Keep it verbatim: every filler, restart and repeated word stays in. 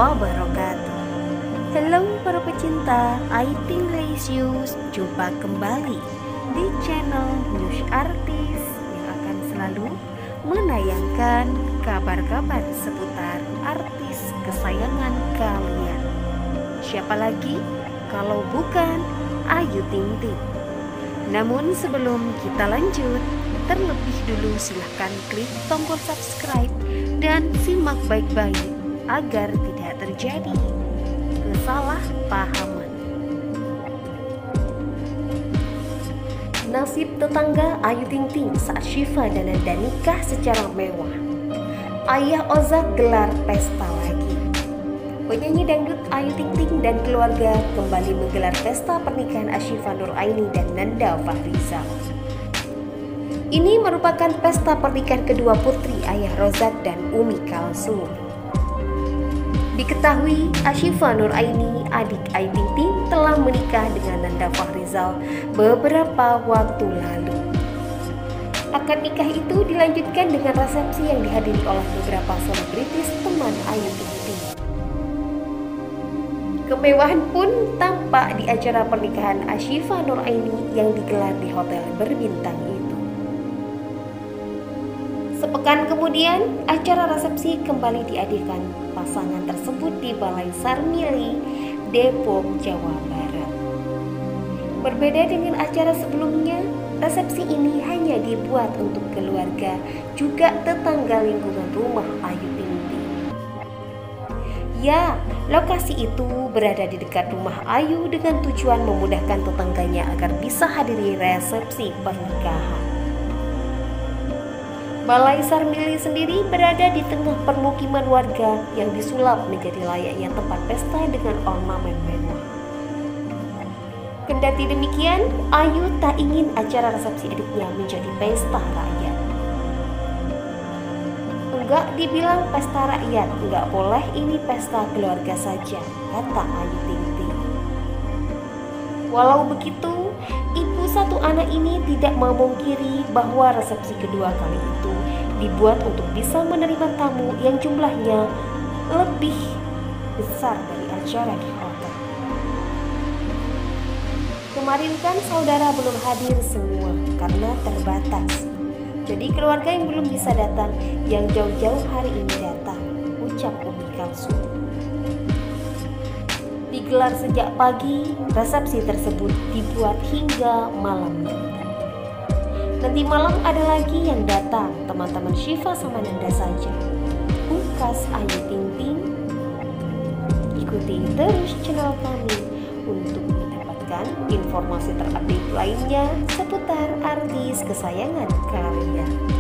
wabarakatuh. Halo para pecinta I T News, jumpa kembali di channel News Artis yang akan selalu menayangkan kabar-kabar seputar artis kesayangan kalian. Siapa lagi kalau bukan Ayu Ting Ting. Namun sebelum kita lanjut, terlebih dulu silahkan klik tombol subscribe dan simak baik-baik agar tidak terjadi kesalahpahaman. Nasib tetangga Ayu Ting Ting saat Syifa dan Nanda nikah secara mewah. Ayah Ozak gelar pesta lagi. Penyanyi dangdut Ayu Ting Ting dan keluarga kembali menggelar pesta pernikahan Asyifa Nuraini dan Nanda Fahrizal. Ini merupakan pesta pernikahan kedua putri ayah Rozak dan Umi Kalsum. Diketahui Asyifa Nuraini, adik Ayu Ting Ting, telah menikah dengan Nanda Fahrizal beberapa waktu lalu. Akad nikah itu dilanjutkan dengan resepsi yang dihadiri oleh beberapa selebritis teman Ayu Ting Ting. Kemewahan pun tampak di acara pernikahan Asyifa Nuraini yang digelar di hotel berbintang itu. Sepekan kemudian, acara resepsi kembali diadakan pasangan tersebut di Balai Sarmili, Depok, Jawa Barat. Berbeda dengan acara sebelumnya, resepsi ini hanya dibuat untuk keluarga, juga tetangga lingkungan rumah Ayu Ting Ting. Ya, lokasi itu berada di dekat rumah Ayu dengan tujuan memudahkan tetangganya agar bisa hadiri resepsi pernikahan. Balai Sarmili sendiri berada di tengah permukiman warga yang disulap menjadi layaknya tempat pesta dengan ornamen mewah. Kendati demikian, Ayu tak ingin acara resepsi adiknya menjadi pesta rakyat. Enggak dibilang pesta rakyat, enggak boleh, ini pesta keluarga saja, kata Ayu Ting Ting. Walau begitu, ibu satu anak ini tidak memungkiri bahwa resepsi kedua kali itu dibuat untuk bisa menerima tamu yang jumlahnya lebih besar dari acara di hotel. Kemarin kan saudara belum hadir semua karena terbatas. Jadi keluarga yang belum bisa datang, yang jauh-jauh hari ini datang, ucap Umi Kalsum. Digelar sejak pagi, resepsi tersebut dibuat hingga malam nanti. Nanti malam ada lagi yang datang, teman-teman Syifa sama Nanda saja. Ukas Ayu Ting Ting. Ikuti terus channel kami untuk mendapatkan informasi terupdate lainnya seputar artis kesayangan kalian.